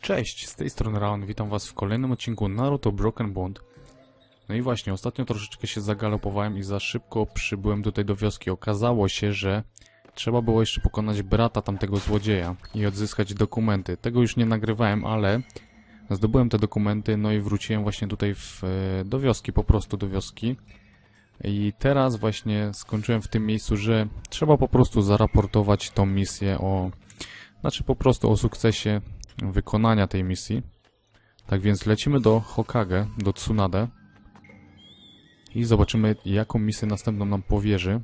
Cześć, z tej strony Raon, witam was w kolejnym odcinku Naruto Broken Bond. No i właśnie, ostatnio troszeczkę się zagalopowałem i za szybko przybyłem tutaj do wioski. Okazało się, że trzeba było jeszcze pokonać brata tamtego złodzieja i odzyskać dokumenty. Tego już nie nagrywałem, ale zdobyłem te dokumenty, no i wróciłem właśnie tutaj do wioski, po prostu do wioski. I teraz właśnie skończyłem w tym miejscu, że trzeba po prostu zaraportować tą misję Znaczy po prostu o sukcesie wykonania tej misji. Tak więc lecimy do Hokage, do Tsunade i zobaczymy, jaką misję następną nam powierzy.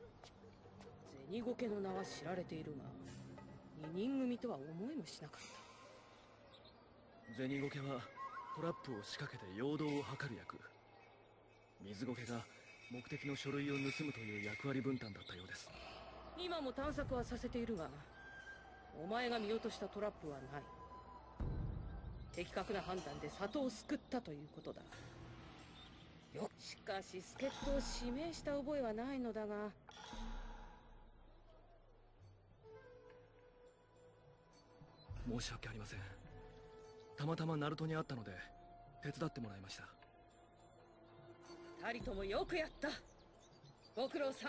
しかし助っ人を指名した覚えはないのだが。 申し訳ありません。たまたまナルトに会ったので手伝ってもらいました。 二人ともよくやった。ご苦労さん。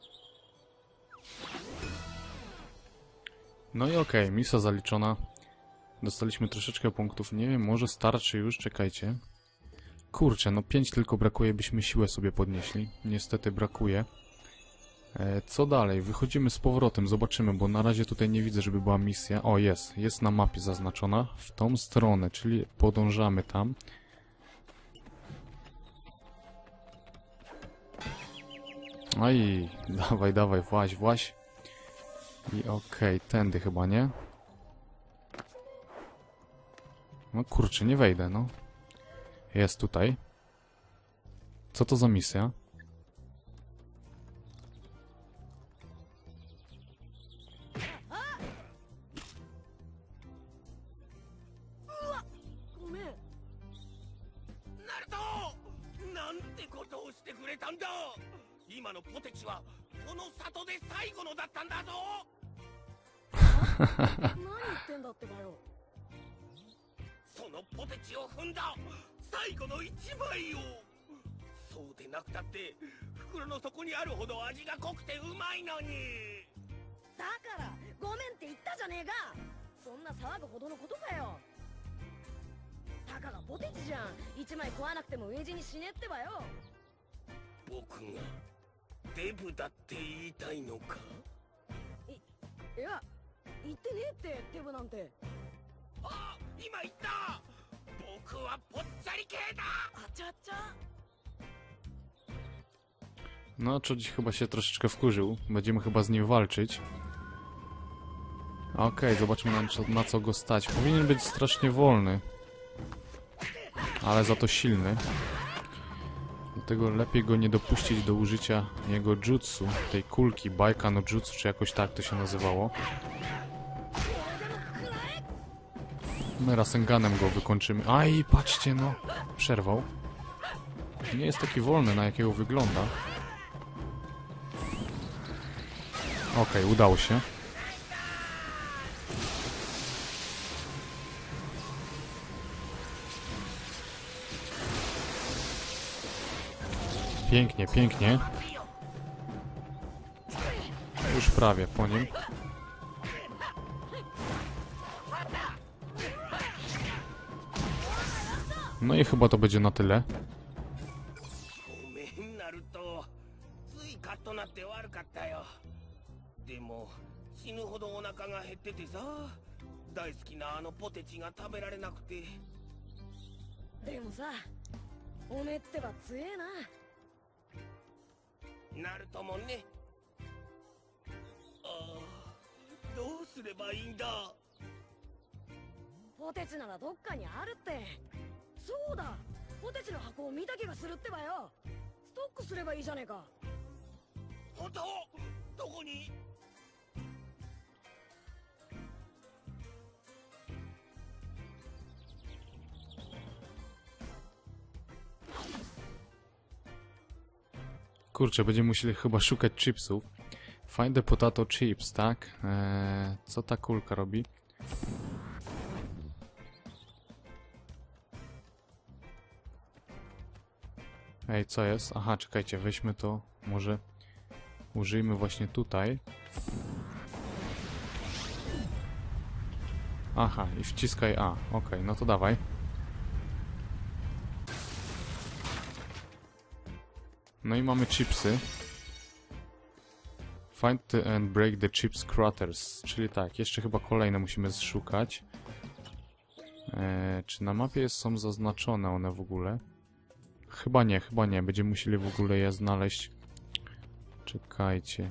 No i okej, misja zaliczona. Dostaliśmy troszeczkę punktów. Nie wiem, może starczy już, czekajcie. Kurczę, no 5 tylko brakuje, byśmy siłę sobie podnieśli. Niestety brakuje. Co dalej? Wychodzimy z powrotem, zobaczymy, bo na razie tutaj nie widzę, żeby była misja. O, jest na mapie zaznaczona. W tą stronę, czyli podążamy tam. Aj, dawaj, właź. I okej, tędy chyba, nie? No kurczę, nie wejdę, no. Jest tutaj. Co to za misja? Naruto! なんてことをしてくれたんだ! 今のポテチはこの里で最後のだったんだぞ! 何言ってんだってばよ。 そのポテチを踏んだ最後の一枚をそうでなくたって袋の底にあるほど味が濃くてうまいのにだからごめんって言ったじゃねえか。そんな騒ぐほどのことかよ。たかがポテチじゃん。一枚食わなくても飢え死にしねってばよ。 僕がデブだって言いたいのか。 いや言ってねえってデブなんて。 あ、今言った。僕はぽっちゃり系だ。 あちゃちゃ。 No, Choji chyba się troszeczkę wkurzył. Będziemy chyba z nim walczyć. Okej, zobaczmy na co go stać. Powinien być strasznie wolny. Ale za to silny. Dlatego lepiej go nie dopuścić do użycia jego jutsu. Tej kulki, Baika no Jutsu, czy jakoś tak to się nazywało. My Rasenganem go wykończymy. Aj, patrzcie, no. Przerwał. Nie jest taki wolny, na jakiego wygląda. Okej, udało się. Pięknie. Już prawie po nim. No i chyba to będzie na tyle. ごめんナルト、ついカッとなって悪かったよ。でも死ぬほどお腹が減っててさ、大好きなあのポテチが食べられなくて。 でもさ、おめえってば強えな。 ナルトもね。ああ、どうすればいいんだ。 ポテチならどっかにあるって。そうだ、ポテチの箱を見た気がするってばよ。ストックすればいいじゃねえか。 本当？どこに？ Kurczę, będziemy musieli chyba szukać chipsów. Find the potato chips, tak? Co ta kulka robi? Ej, co jest? Aha, czekajcie, weźmy to. Może użyjmy właśnie tutaj. Aha, i wciskaj A. Okej, no to dawaj. No i mamy chipsy. Find and break the chips craters. Czyli tak, jeszcze chyba kolejne musimy szukać. Czy na mapie są zaznaczone one w ogóle? Chyba nie, chyba nie. Będziemy musieli w ogóle je znaleźć. Czekajcie.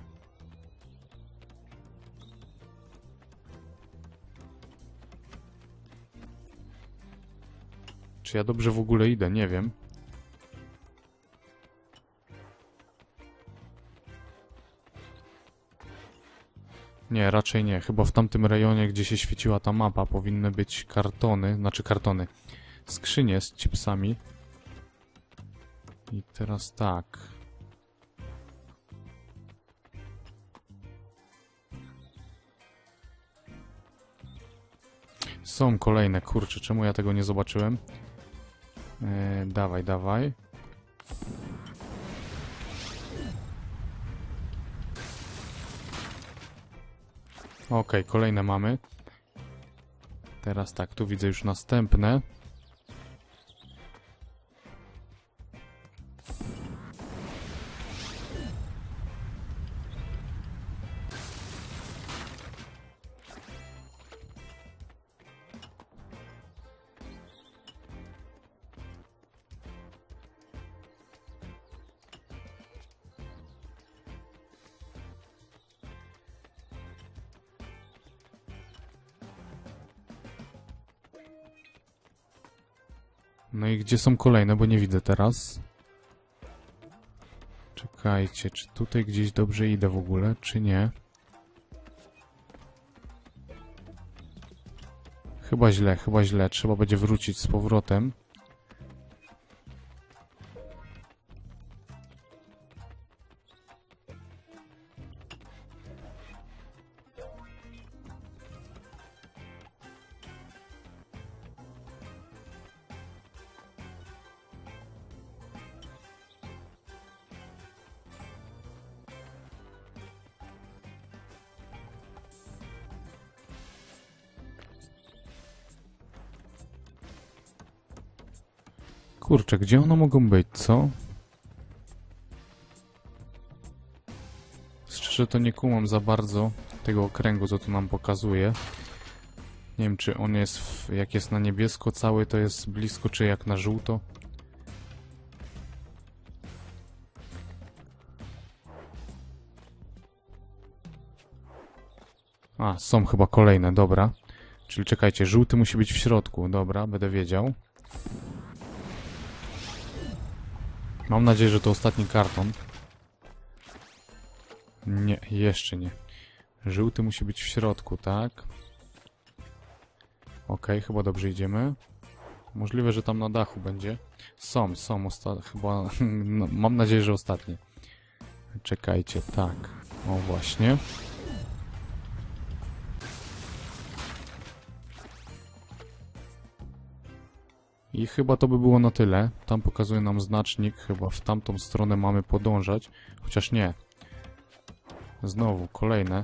Czy ja dobrze w ogóle idę? Nie wiem. Nie, raczej nie. Chyba w tamtym rejonie, gdzie się świeciła ta mapa, powinny być kartony, znaczy kartony, skrzynie z chipsami. I teraz tak. Są kolejne, kurczę, czemu ja tego nie zobaczyłem? Dawaj, dawaj. Okej, kolejne mamy. Teraz tak, tu widzę już następne. No i gdzie są kolejne, bo nie widzę teraz. Czekajcie, czy tutaj gdzieś dobrze idę w ogóle, czy nie? Chyba źle, chyba źle. Trzeba będzie wrócić z powrotem. Kurczę, gdzie one mogą być, co? Szczerze to nie kumam za bardzo tego okręgu, co tu nam pokazuje. Nie wiem, czy on jest, jak jest na niebiesko cały, to jest blisko, czy jak na żółto. A, są chyba kolejne, dobra. Czyli czekajcie, żółty musi być w środku, dobra, będę wiedział. Mam nadzieję, że to ostatni karton. Nie, jeszcze nie. Żółty musi być w środku, tak? Okej, chyba dobrze idziemy. Możliwe, że tam na dachu będzie. Są, chyba... No, mam nadzieję, że ostatnie. Czekajcie, tak. O, właśnie. I chyba to by było na tyle. Tam pokazuje nam znacznik. Chyba w tamtą stronę mamy podążać. Chociaż nie. Znowu, kolejne.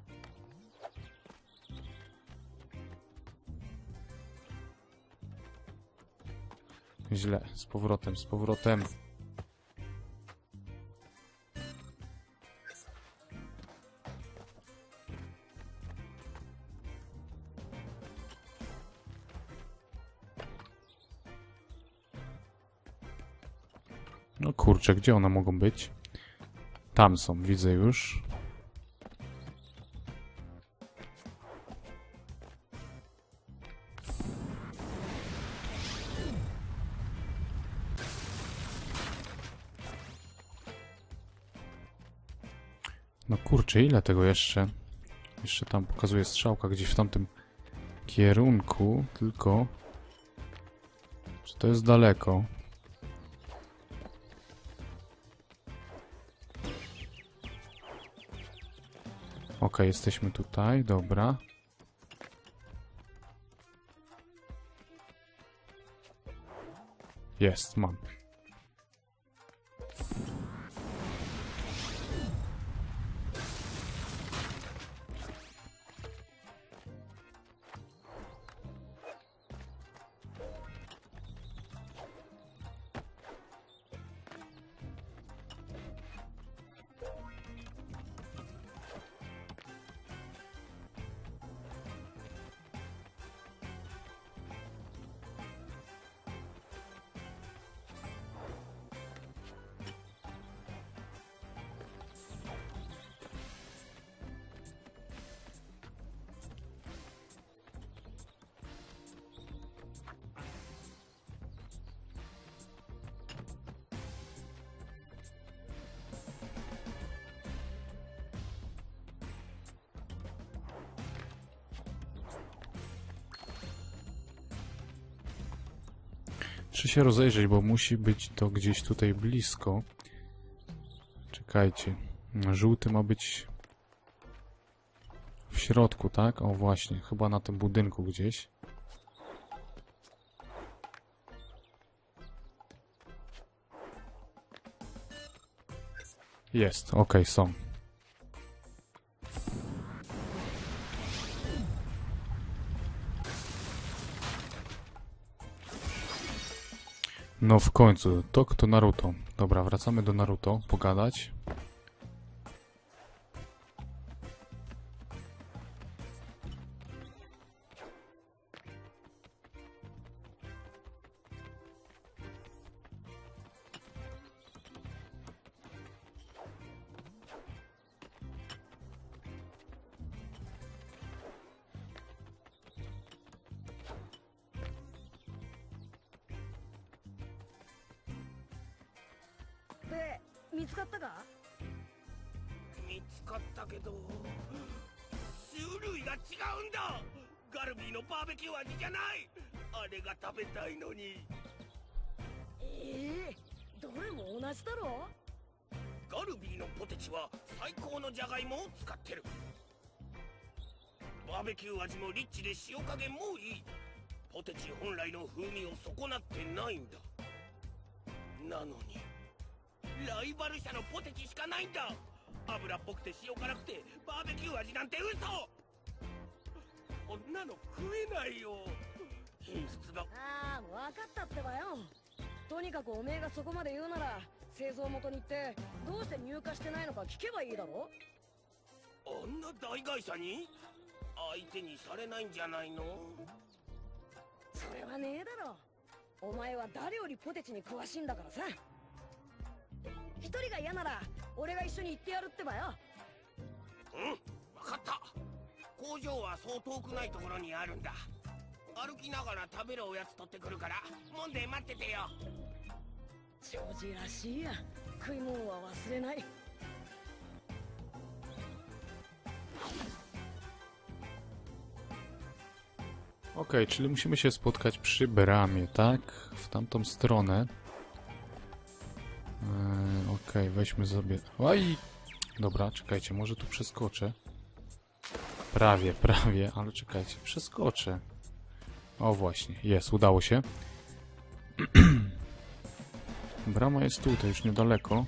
Źle. Z powrotem, z powrotem. No kurczę, gdzie one mogą być? Tam są, widzę już. No kurczę, ile tego jeszcze? Jeszcze tam pokazuje strzałka gdzieś w tamtym kierunku, tylko... Czy to jest daleko? Okej, jesteśmy tutaj, dobra. Jest, mam. Muszę się rozejrzeć, bo musi być to gdzieś tutaj blisko. Czekajcie. Żółty ma być w środku, tak? O właśnie, chyba na tym budynku gdzieś. Jest, okej, są. No w końcu, to Naruto. Dobra, wracamy do Naruto, pogadać. で見つかったか？ 見つかったけど種類が違うんだ。ガルビーのバーベキュー味じゃない。あれが食べたいのに。 どれも同じだろ？ ガルビーのポテチは最高のジャガイモを使ってる。バーベキュー味もリッチで塩加減もいい。ポテチ本来の風味を損なってないんだ。なのにライバル社のポテチしかないんだ。油っぽくて塩辛くてバーベキュー味なんて嘘。こんなの食えないよ。品質が。 ああ、分かったってばよ。とにかくおめえがそこまで言うなら製造元に行ってどうして入荷してないのか聞けばいいだろ。 あんな大会社に相手にされないんじゃないの？ それはねえだろ。お前は誰よりポテチに詳しいんだからさ。一人が嫌なら俺が一緒に行ってやるってばよ。 うん、分かった。工場はそう遠くないところにあるんだ。歩きながら食べるおやつ取ってくるから門で待っててよ。 ジョージらしいや。食い物は忘れない。 Okej, czyli musimy się spotkać przy bramie, tak? W tamtą stronę. Okej, weźmy sobie... Oj! Dobra, czekajcie, może tu przeskoczę. Prawie, ale czekajcie, przeskoczę. O właśnie, jest, udało się. Brama jest tutaj, już niedaleko.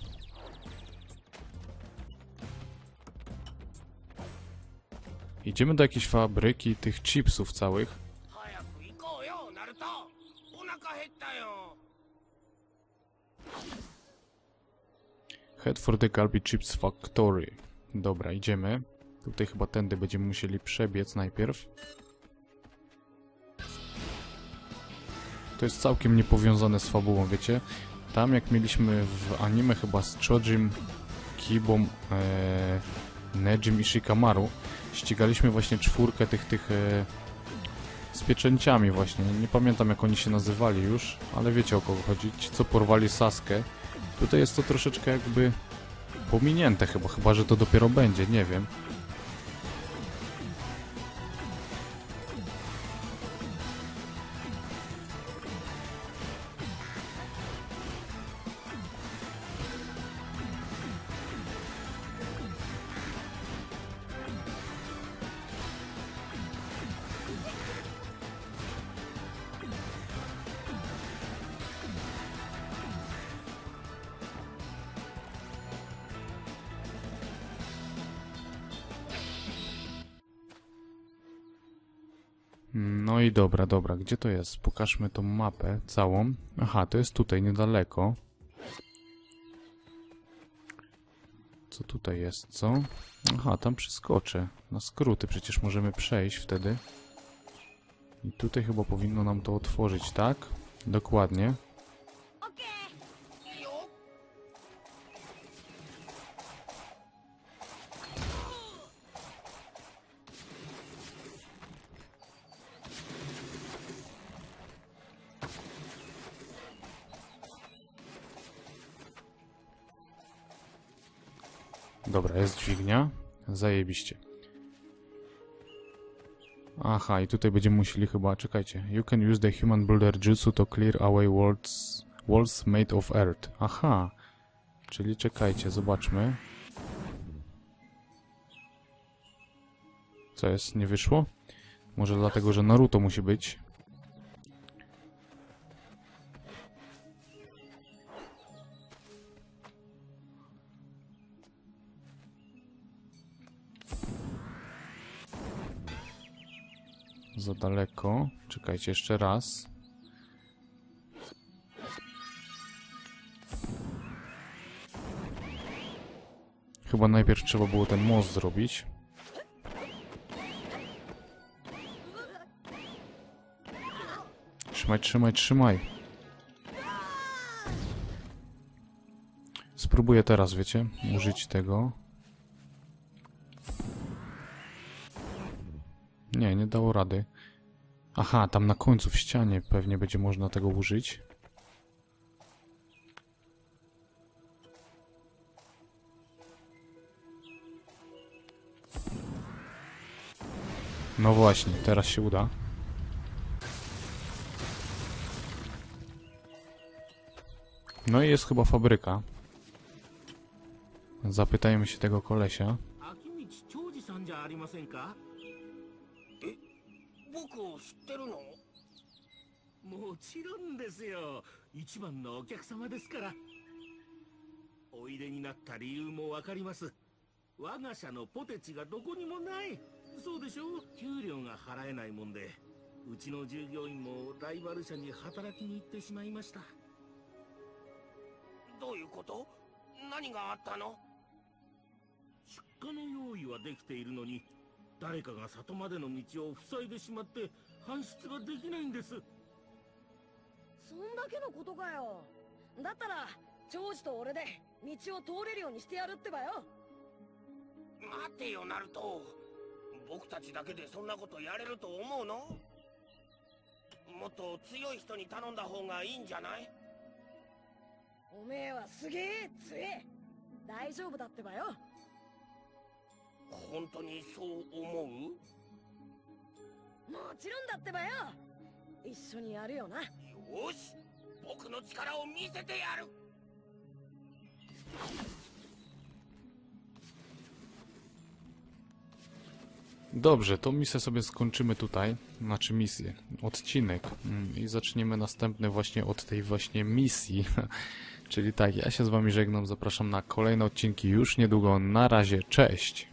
Idziemy do jakiejś fabryki tych chipsów całych. 早く行こうよ、ナルト。お腹減ったよ。 Head for the Galbi Chips Factory. Dobra, idziemy. Tutaj chyba tędy będziemy musieli przebiec najpierw. To jest całkiem niepowiązane z fabułą, wiecie? Tam jak mieliśmy w anime chyba z Chojim, Kibą, Nejim i Shikamaru, ścigaliśmy właśnie czwórkę tych z pieczęciami właśnie. Nie pamiętam jak oni się nazywali już, ale wiecie o kogo chodzi. Ci co porwali Saskę. Tutaj jest to troszeczkę jakby pominięte chyba że to dopiero będzie, nie wiem. No i dobra, gdzie to jest? Pokażmy tą mapę całą. Aha, to jest tutaj, niedaleko. Co tutaj jest, co? Aha, tam przeskoczę. Na skróty przecież możemy przejść wtedy. I tutaj chyba powinno nam to otworzyć, tak? Dokładnie. Dobra, jest dźwignia. Zajebiście. Aha, i tutaj będziemy musieli chyba... Czekajcie. You can use the human builder jutsu to clear away walls made of earth. Aha. Czyli czekajcie, zobaczmy. Co jest? Nie wyszło? Może dlatego, że Naruto musi być. Za daleko. Czekajcie, jeszcze raz. Chyba najpierw trzeba było ten most zrobić. Trzymaj, trzymaj, trzymaj. Spróbuję teraz, wiecie, użyć tego. Nie, nie dało rady. Aha, tam na końcu w ścianie pewnie będzie można tego użyć. No właśnie, teraz się uda. No i jest chyba fabryka. Zapytajmy się tego kolesia. 秋道長治さんじゃありませんか？え、僕を知ってるの？もちろんですよ。一番のお客様ですから。おいでになった理由もわかります。我が社のポテチがどこにもない。そうでしょう。給料が払えないもんで、うちの従業員もライバル社に働きに行ってしまいました。どういうこと？何があったの？出荷の用意はできているのに、誰かが里までの道を塞いでしまって搬出ができないんです。 そんだけのことかよ。だったら長司と俺で道を通れるようにしてやるってばよ。 待てよナルト、僕たちだけでそんなことやれると思うの？もっと強い人に頼んだ方がいいんじゃない？ おめえはすげえ強え。大丈夫だってばよ。 本当にそう思う？ もちろんだってばよ。一緒にやるよな。 よし、僕の力を見せてやる。 Dobrze, to misję sobie skończymy tutaj. Znaczy misję, odcinek. I zaczniemy następny właśnie od tej właśnie misji. Czyli tak, ja się z wami żegnam, zapraszam na kolejne odcinki już niedługo. Na razie, cześć!